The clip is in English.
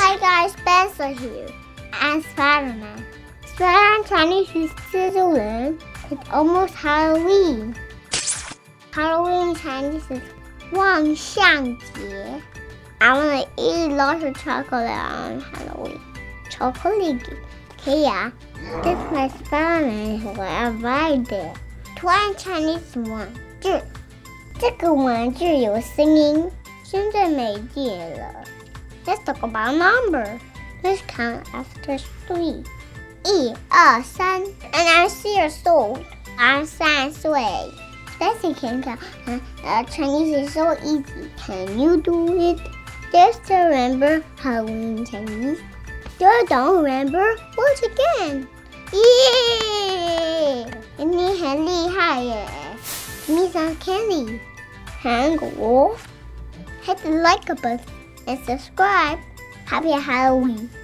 Hi guys, Spencer here. I'm Spider-Man. Spider-Man Chinese is sizzling. It's almost Halloween. Halloween Chinese is 万圣节. I want to eat lots of chocolate on Halloween. Chocolate. Okay, yeah. This is my Spider-Man who I buy it. 图案 Chinese 玩具。这个玩具有声音，现在没电了。Let's talk about number. Let's count after 3. 1、2、3. And I'm 6 years old. I'm 3岁. Spency can count. Chinese is so easy. Can you do it? Just remember Halloween Chinese. You don't remember? Watch again. Yeah! 你很厉害耶 Give me some candy. Hang off. Hit the like button and subscribe. Happy Halloween.